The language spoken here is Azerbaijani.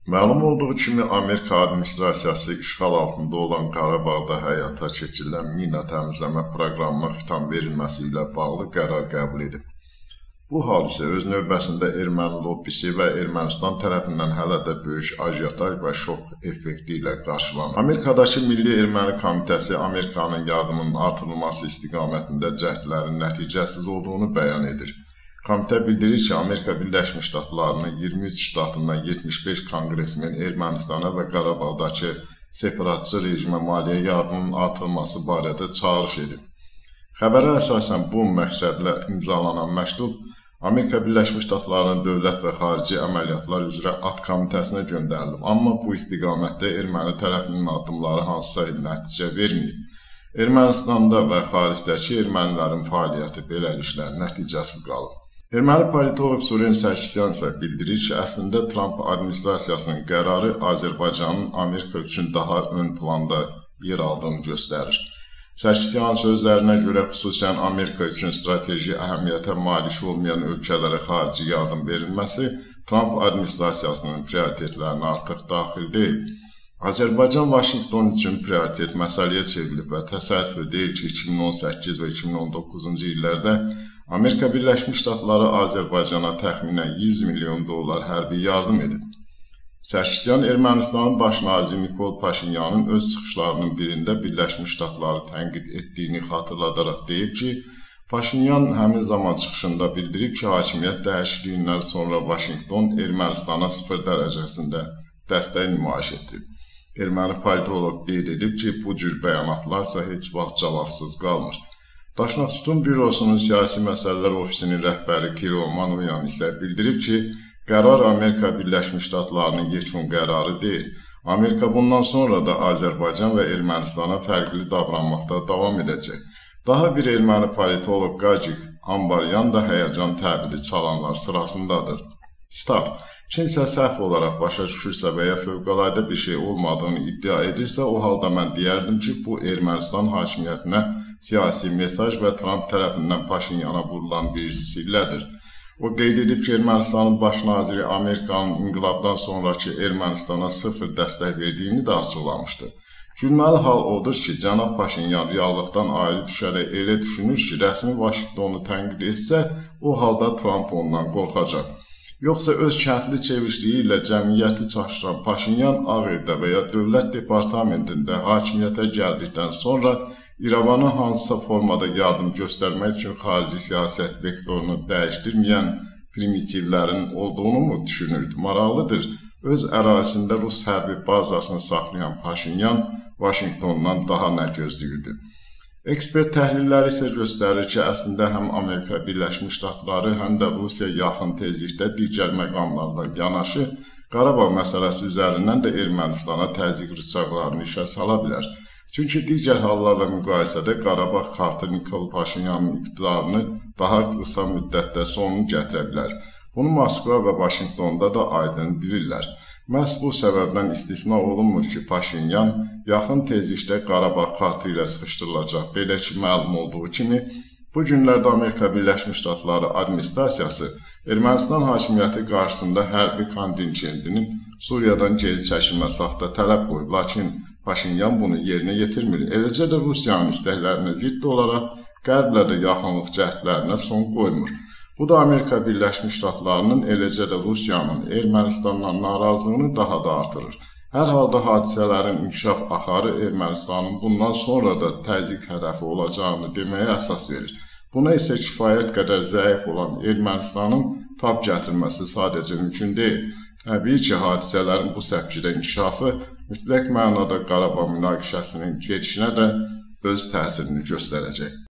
Məlum olduğu kimi, Amerika administrasiyası işğal altında olan Qarabağda həyata keçirilən mina təmizləmə proqramına xitam verilməsi ilə bağlı qərar qəbul edib. Bu hadisə öz növbəsində erməni lobbisi və Ermənistan tərəfindən hələ də böyük ajiotaj və şok effekti ilə qarşılanır. Amerikadakı Milli Erməni Komitəsi Amerikanın yardımının artırılması istiqamətində cəhdlərin nəticəsiz olduğunu bəyan edir. Komitə bildirir ki, Amerika Birləşmiş Ştatlarının 23 ştatından 75 konqresmen Ermənistana və Qarabağdakı separatçı rejimə maliyyə yardımının artırılması barədə çağırış edib. Xəbərə əsasən bu məqsədlə imzalanan məktub Amerika Birləşmiş Ştatlarının Dövlət və Xarici Əməliyyatlar üzrə AT komitəsinə göndərilib, amma bu istiqamətdə erməni tərəfinin addımları hansısa nəticə verməyib. Ermənistanda və xaricdəki ermənilərin fəaliyyəti beləliklə nəticəsiz qalıb. Erməni politoloq Suren Sarkisyan isə bildirir ki, əslində Trump administrasiyasının qərarı Azərbaycanın Amerika üçün daha ön planda yer aldığını göstərir. Sarkisyanın sözlərinə görə xüsusən Amerika üçün strateji əhəmiyyətə malik olmayan ölkələrə xarici yardım verilməsi Trump administrasiyasının prioritetlərinə artıq daxil deyil. Azərbaycan Vaşinqton üçün prioritet məsələyə çevrilib və təsadüfi deyil ki, 2018 və 2019-cu illərdə Amerika Birləşmiş Ştatları Azərbaycana təxminən $100 milyon hərbi yardım edib. Sarkisyan Ermənistanın baş naziri Nikol Paşinyanın öz çıxışlarının birində Birləşmiş Ştatları tənqid etdiyini xatırladaraq deyib ki, Paşinyan həmin zaman çıxışında bildirib ki, hakimiyyət dəyişikliyindən sonra Vaşinqton Ermənistana 0 dərəcəsində dəstək nümayiş etdirib. Erməni politoloq qeyd edib ki, bu cür bəyanatlarsa heç vaxt cavabsız qalmır. Daşnaqsutun bürosunun siyasi məsələlər ofisinin rəhbəri Kirill Manukyan isə bildirib ki, qərar Amerika Birləşmiş Ştatlarının yekun qərarı deyil. Amerika bundan sonra da Azərbaycan və Ermənistana fərqli davranmaqda davam edəcək. Daha bir erməni politoloq Qacik Ambaryan da həyəcan təbili çalanlar sırasındadır. Sitat: Kimsə səhv olaraq başa düşürsə və ya fövqəladə bir şey olmadığını iddia edirsə, o halda mən deyərdim ki, bu Ermənistan hakimiyyətinə siyasi mesaj və Trump tərəfindən Paşinyana vurulan bir sillədir. O qeyd edib ki, Ermənistanın baş naziri Amerikanın inqilabdan sonraki Ermənistana 0 dəstək verdiyini də açıqlamışdı. Gülməli hal odur ki, cənab Paşinyan reallıqdan ayrı düşərək elə düşünür ki, rəsmi Vaşinqtonu tənqid etsə, o halda Trump ondan qorxacaq. Yoxsa öz kəndli çevrişliyi ilə cəmiyyəti çaşdıran Paşinyan Ağ Evdə və ya Dövlət Departamentində hakimiyyətə gəldikdən sonra İrəvana hansısa formada yardım göstərmək üçün xarici siyasət vektorunu dəyişdirməyən primitivlərin olduğunu mu düşünürdü? Maraqlıdır, öz ərazisində Rus hərbi bazasını saxlayan Paşinyan Vaşinqtondan daha nə gözləyirdi? Ekspert təhlilləri isə göstərir ki, əslində həm Amerika Birləşmiş Ştatları, həm də Rusiya yaxın tezlikdə digər məqamlarla yanaşı Qarabağ məsələsi üzərindən də Ermənistana təzyiq rıçaqlarını işə sala bilər. Çünki digər hallarla müqayisədə Qarabağ kartı Nikol Paşinyanın iqtidarını daha qısa müddətdə sonunu gətirə bilər. Bunu Moskva və Vaşinqtonda da aydın bilirlər. Məhz bu səbəbdən istisna olunmur ki, Paşinyan yaxın tezlikdə Qarabağ kartı ilə sıxışdırılacaq. Belə ki, məlum olduğu kimi, bu günlərdə Amerika Birləşmiş Ştatları administrasiyası Ermənistan hakimiyyəti qarşısında hərbi kontingentinin Suriyadan geri çəkilmə saxta tələb qoyub, lakin Paşinyan bunu yerinə yetirmir. Eləcə də Rusiyanın istəklərinə zidd olaraq Qərblə də yaxınlıq cəhdlərinə son qoymur. Bu da Amerika Birləşmiş Ştatlarının, eləcə də Rusiyanın Ermənistandan narazılığını daha da artırır. Hər halda hadisələrin inkişaf axarı Ermənistanın bundan sonra da təzyiq hədəfi olacağını deməyə əsas verir. Buna isə kifayət qədər zəif olan Ermənistanın tab gətirməsi sadəcə mümkün deyil. Təbii ki, hadisələrin bu səpkidə inkişafı mütləq mənada Qarabağ münaqişəsinin gedişinə də öz təsirini göstərəcək.